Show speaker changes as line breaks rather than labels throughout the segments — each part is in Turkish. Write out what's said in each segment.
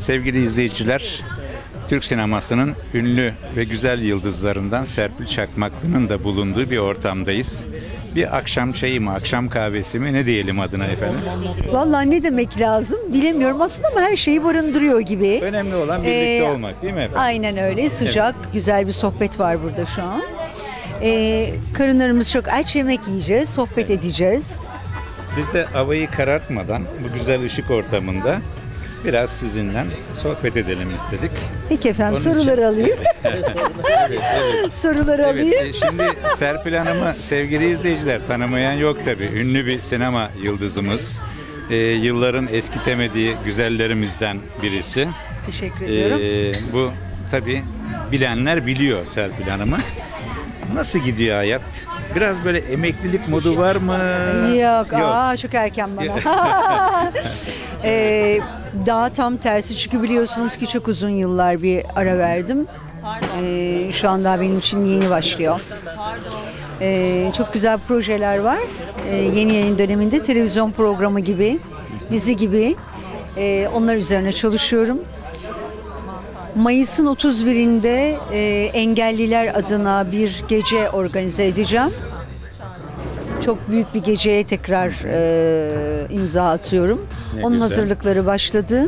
Sevgili izleyiciler, Türk sinemasının ünlü ve güzel yıldızlarından Serpil Çakmaklı'nın da bulunduğu bir ortamdayız. Bir akşam çayı mı, akşam kahvesi mi ne diyelim adına efendim?
Vallahi ne demek lazım bilemiyorum aslında ama her şeyi barındırıyor gibi.
Önemli olan birlikte olmak değil mi efendim?
Aynen öyle. Sıcak, güzel bir sohbet var burada şu an. Karınlarımız çok aç, yemek yiyeceğiz, sohbet edeceğiz.
Biz de havayı karartmadan bu güzel ışık ortamında biraz sizinle sohbet edelim istedik.
Peki efendim,
Onun
soruları alayım.
Evet.
Soruları alayım.
Şimdi Serpil Hanım'ı sevgili izleyiciler tanımayan yok tabii. Ünlü bir sinema yıldızımız. Yılların eskitemediği güzellerimizden birisi.
Teşekkür ediyorum.
Bu tabii bilenler biliyor Serpil Hanım'ı. Nasıl gidiyor hayat? Biraz böyle emeklilik modu var mı?
Yok. Çok erken bana. Daha tam tersi çünkü biliyorsunuz ki çok uzun yıllar bir ara verdim. Şu an daha benim için yeni başlıyor. Çok güzel projeler var. Yeni yayın döneminde televizyon programı gibi, dizi gibi onlar üzerine çalışıyorum. Mayıs'ın 31'inde engelliler adına bir gece organize edeceğim. Çok büyük bir geceye tekrar imza atıyorum. Onun
güzel.
hazırlıkları başladı.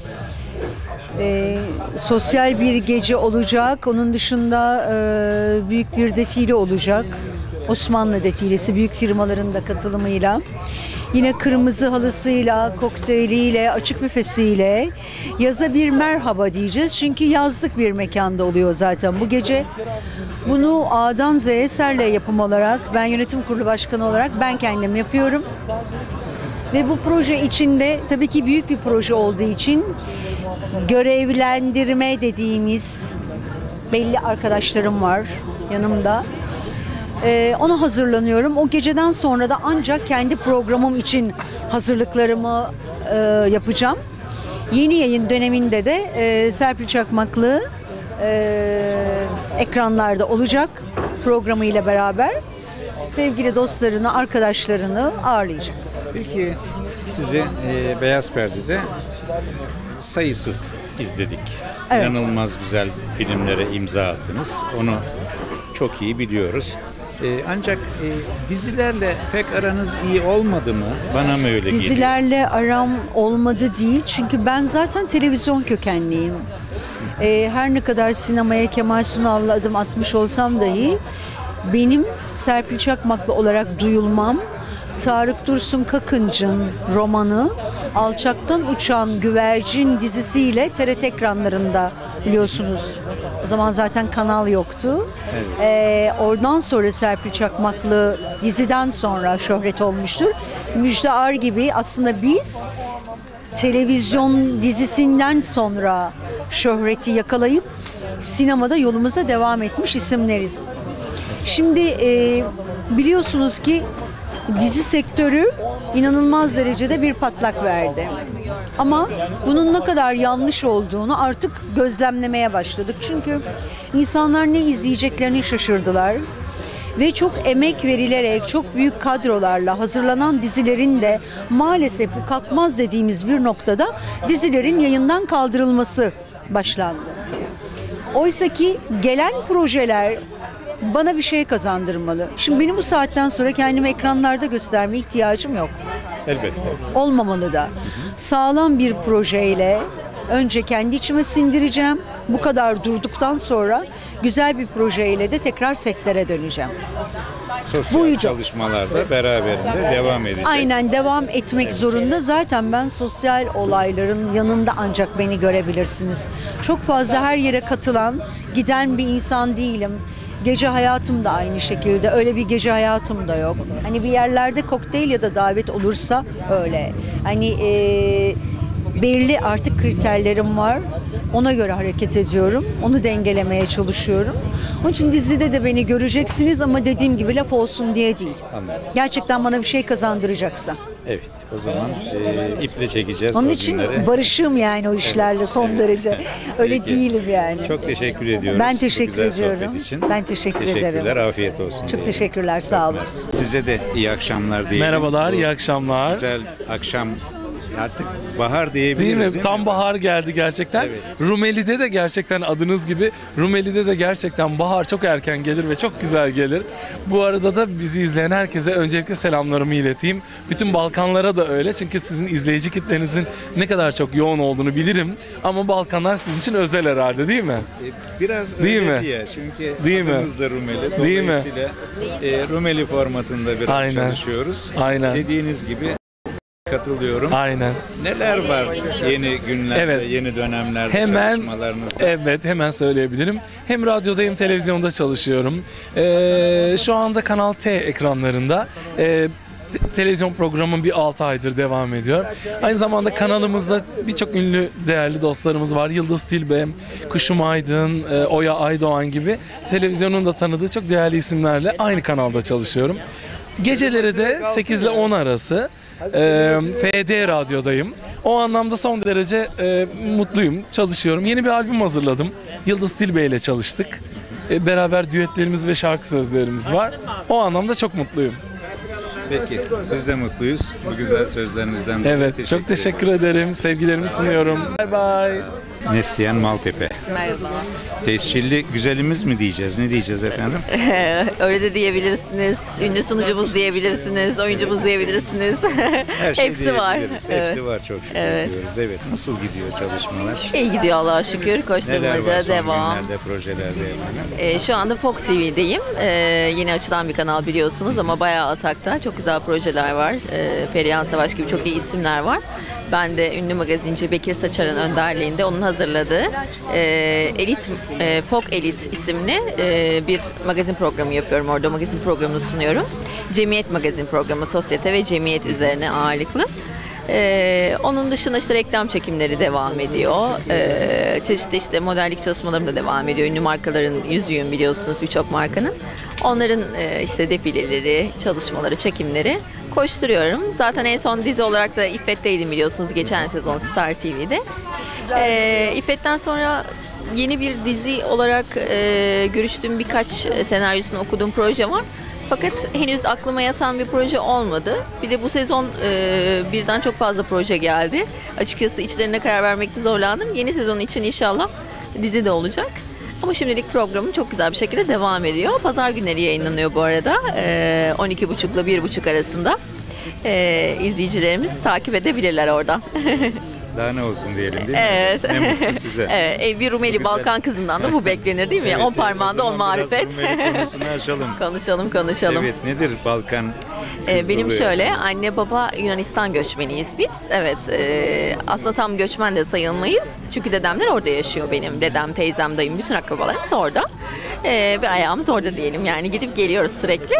Sosyal bir gece olacak. Onun dışında büyük bir defile olacak. Osmanlı defilesi büyük firmaların da katılımıyla. Yine kırmızı halısıyla, kokteyliyle, açık büfesiyle yaza bir merhaba diyeceğiz. Çünkü yazlık bir mekanda oluyor zaten bu gece. Bunu A'dan Z'ye Eser'le yapım olarak, ben yönetim kurulu başkanı olarak ben kendim yapıyorum. Ve bu proje içinde tabii ki büyük bir proje olduğu için görevlendirme dediğimiz belli arkadaşlarım var yanımda. Ona hazırlanıyorum. O geceden sonra da ancak kendi programım için hazırlıklarımı yapacağım. Yeni yayın döneminde de Serpil Çakmaklı ekranlarda olacak programıyla beraber sevgili dostlarını, arkadaşlarını ağırlayacak.
Peki sizi Beyaz Perde'de sayısız izledik.
Evet.
İnanılmaz güzel filmlere imza attınız. Onu çok iyi biliyoruz. Ancak dizilerle pek aranız iyi olmadı mı? Bana mı öyle geliyor?
Dizilerle aram olmadı değil. Çünkü ben zaten televizyon kökenliyim. Her ne kadar sinemaya Kemal Sunal'la adım atmış olsam dahi benim Serpil Çakmaklı olarak duyulmam Tarık Dursun Kakınç'ın romanı Alçaktan Uçan Güvercin dizisiyle TRT ekranlarında biliyorsunuz. O zaman zaten kanal yoktu. Evet. Oradan sonra Serpil Çakmaklı diziden sonra şöhret olmuştur. Müjde Ar gibi aslında biz televizyon dizisinden sonra şöhreti yakalayıp sinemada yolumuza devam etmiş isimleriz. Şimdi biliyorsunuz ki dizi sektörü inanılmaz derecede bir patlak verdi. Ama bunun ne kadar yanlış olduğunu artık gözlemlemeye başladık. Çünkü insanlar ne izleyeceklerini şaşırdılar. Ve çok emek verilerek, çok büyük kadrolarla hazırlanan dizilerin de maalesef bu kalkmaz dediğimiz bir noktada dizilerin yayından kaldırılması başlandı. Oysa ki gelen projeler bana bir şey kazandırmalı. Şimdi benim bu saatten sonra kendimi ekranlarda göstermeye ihtiyacım yok.
Elbette.
Olmamalı da. Sağlam bir projeyle önce kendi içime sindireceğim. Bu kadar durduktan sonra güzel bir projeyle de tekrar setlere döneceğim.
Sosyal çalışmalarda beraberinde devam edecek.
Aynen devam etmek zorunda. Zaten ben sosyal olayların yanında ancak beni görebilirsiniz. Çok fazla her yere katılan, giden bir insan değilim. Gece hayatım da aynı şekilde. Öyle bir gece hayatım da yok. Hani bir yerlerde kokteyl ya da davet olursa öyle. Hani belli artık kriterlerim var. Ona göre hareket ediyorum. Onu dengelemeye çalışıyorum. Onun için dizide de beni göreceksiniz ama dediğim gibi laf olsun diye değil.
Anladım.
Gerçekten bana bir şey kazandıracaksa.
Evet, o zaman iple çekeceğiz.
Onun
o
için
günleri.
barışığım yani o işlerle son derece. Öyle
Peki.
değilim yani.
Çok teşekkür ediyoruz.
Ben
bu
teşekkür
güzel
ediyorum.
sohbet için.
Ben teşekkür
Teşekkürler,
ederim.
afiyet olsun.
Çok
diyelim.
teşekkürler, sağ olun.
Size de iyi akşamlar diyelim.
Merhabalar,
Bu
iyi akşamlar.
Güzel akşam Artık bahar diyebiliriz
Değil mi?
değil
Tam
mi?
bahar geldi gerçekten.
Evet.
Rumeli'de de gerçekten adınız gibi Rumeli'de de gerçekten bahar çok erken gelir ve çok güzel gelir. Bu arada da bizi izleyen herkese öncelikle selamlarımı ileteyim. Bütün Balkanlara da öyle çünkü sizin izleyici kitlenizin ne kadar çok yoğun olduğunu bilirim. Ama Balkanlar sizin için özel herhalde değil mi?
Biraz
Değil
öyle
mi?
diye. Çünkü
Değil mi?
adımız da Rumeli.
Değil mi?
Dolayısıyla Rumeli formatında biraz
Aynen.
çalışıyoruz.
Aynen.
Dediğiniz gibi katılıyorum.
Aynen.
Neler var yeni günlerde,
Evet.
yeni dönemlerde
Hemen,
çalışmalarınızda?
evet hemen söyleyebilirim. Hem radyoda hem televizyonda çalışıyorum. Şu anda Kanal T ekranlarında televizyon programım bir 6 aydır devam ediyor. Aynı zamanda kanalımızda birçok ünlü değerli dostlarımız var. Yıldız Tilbe, Kuşum Aydın, Oya Aydoğan gibi televizyonun da tanıdığı çok değerli isimlerle aynı kanalda çalışıyorum. Geceleri de 8 ile 10 arası FD Radyo'dayım. O anlamda son derece mutluyum, çalışıyorum. Yeni bir albüm hazırladım. Yıldız Tilbe ile çalıştık. Beraber düetlerimiz ve şarkı sözlerimiz var. O anlamda çok mutluyum.
Peki, biz de mutluyuz. Bu güzel sözlerinizden dolayı
Evet, çok teşekkür ederim. Sevgilerimi sunuyorum. Bye bye.
Neslihan Maltepe.
Merhaba.
Tescilli güzelimiz mi diyeceğiz? Ne diyeceğiz efendim?
Öyle de diyebilirsiniz. Ünlü sunucumuz diyebilirsiniz. Oyuncumuz diyebilirsiniz.
Her şey
Hepsi var.
diyebiliriz.
Evet.
Hepsi var çok şükür
Evet.
diyoruz. Evet. Nasıl gidiyor çalışmalar?
İyi gidiyor Allah'a şükür.
Neler var
Koşturmaca
son
devam.
günlerde, projelerde efendim?
Şu anda Fox TV'deyim. Yeni açılan bir kanal biliyorsunuz ama bayağı atakta. Çok güzel projeler var. Perihan Savaş gibi çok iyi isimler var. Ben de ünlü magazinci Bekir Saçar'ın önderliğinde onun hazırladığı Folk Elite isimli bir magazin programı yapıyorum. Orada magazin programını sunuyorum. Cemiyet magazin programı, sosyete ve cemiyet üzerine ağırlıklı. Onun dışında işte reklam çekimleri devam ediyor. Çeşitli işte modellik çalışmalarım da devam ediyor. Ünlü markaların yüzüğüm biliyorsunuz birçok markanın. Onların işte defileleri, çalışmaları, çekimleri koşturuyorum. Zaten en son dizi olarak da İffet'teydim biliyorsunuz geçen sezon Star TV'de. İffet'ten sonra yeni bir dizi olarak görüştüğüm birkaç senaryosunu okuduğum proje var. Fakat henüz aklıma yatan bir proje olmadı. Bir de bu sezon birden çok fazla proje geldi. Açıkçası içlerine karar vermekte zorlandım. Yeni sezon için inşallah dizi de olacak. Ama şimdilik programım çok güzel bir şekilde devam ediyor. Pazar günleri yayınlanıyor bu arada. 12.30 ile 1.30 arasında. İzleyicilerimiz takip edebilirler oradan.
Daha ne olsun diyelim değil mi?
Evet.
Ne mutlu size.
Evet. Bir Rumeli
Güzel.
Balkan kızından da bu beklenir değil mi?
Evet,
10 parmağında
o
10
zaman biraz
marifet.
Rumeli konusunu açalım.
Konuşalım.
Evet, nedir Balkan
Benim
kızlığı
şöyle,
yani?
anne baba Yunanistan göçmeniyiz biz. Evet, aslında tam göçmen de sayılmayız. Çünkü dedemler orada yaşıyor benim. Dedem, teyzem, dayım, bütün akrabalarımız orada. Ve ayağımız orada diyelim. Yani gidip geliyoruz sürekli.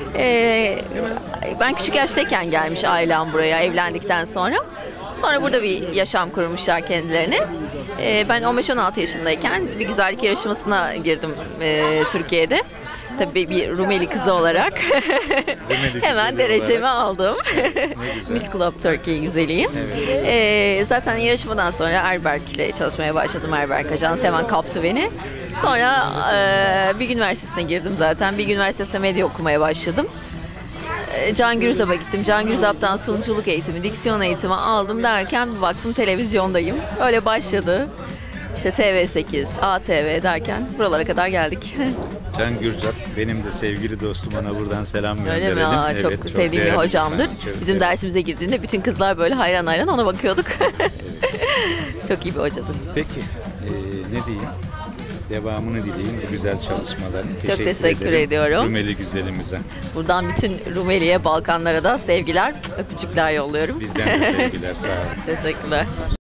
Ben küçük yaştayken gelmiş ailem buraya evlendikten sonra. Sonra burada bir yaşam kurmuşlar kendilerine. Ben 15-16 yaşındayken bir güzellik yarışmasına girdim Türkiye'de. Tabii bir Rumeli kızı olarak hemen
güzeli
derecemi
olarak.
aldım. Miss Club Turkey güzeliyim. Zaten yarışmadan sonra Erberk'le çalışmaya başladım. Erberk Ajans hemen kaptı beni. Sonra Bilgi Üniversitesi'ne girdim zaten. Bilgi Üniversitesi'nde medya okumaya başladım. Can Gürzap'a gittim. Can Gürzap'tan sunuculuk eğitimi, diksiyon eğitimi aldım derken bir baktım televizyondayım. Öyle başladı. İşte TV8, ATV derken buralara kadar geldik.
Can Gürzap benim de sevgili dostum, ona buradan selam gönderelim.
Öyle mi? Aa,
Evet,
çok sevdiğim bir
değerli
hocamdır.
insan, çok
Bizim
değerli.
dersimize girdiğinde bütün kızlar böyle hayran hayran ona bakıyorduk. Çok iyi bir hocadır.
Peki, ne diyeyim? Devamını dileyim bu güzel çalışmaların.
Çok teşekkür ediyorum.
Rumeli güzelimize.
Buradan bütün Rumeli'ye, Balkanlara da sevgiler, öpücükler yolluyorum.
Bizden de sevgiler, sağ olun.
Teşekkürler.